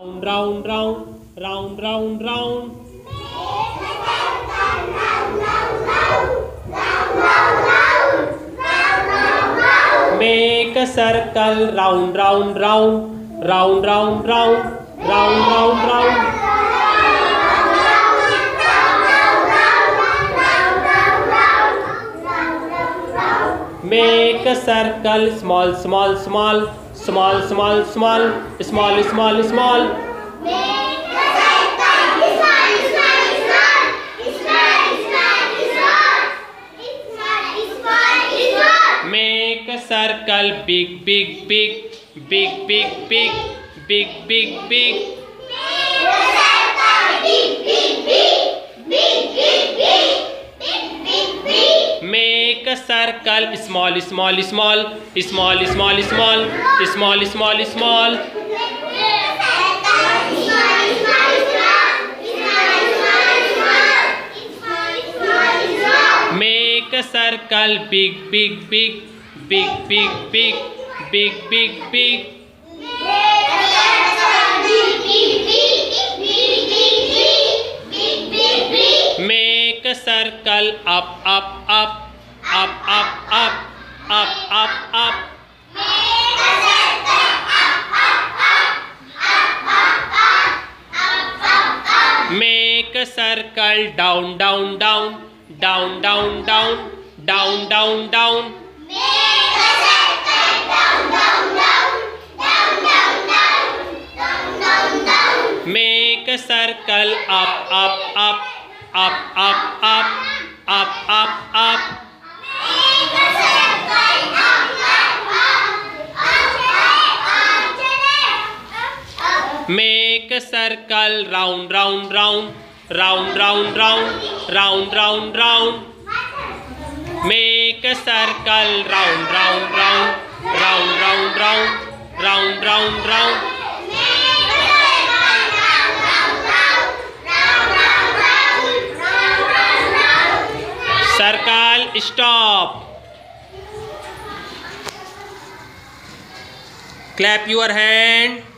Round, round, round, round, round. Make a circle round, round, round, round, round, round, round, round, round. Make a circle small, small, small, small, small, small, small, small, small. Make a circle big, big, big, big, big, big, big, big, big. Make a circle small, small, small, small, small, small, small, small, small. Make a circle big, big, big, big, big, big, big, big, big. Make a circle up, up, up, up, up, up, up, up, up. Make a circle down, down, down, down, down, down, down, down, down. Make a circle up, up, up, up, up, up, up, up, up. Make a circle round, round, round, round, round, round, round, round, round. Make a circle round, round, round, round, round, round, round, round, round. Circle stop. Clap your hand.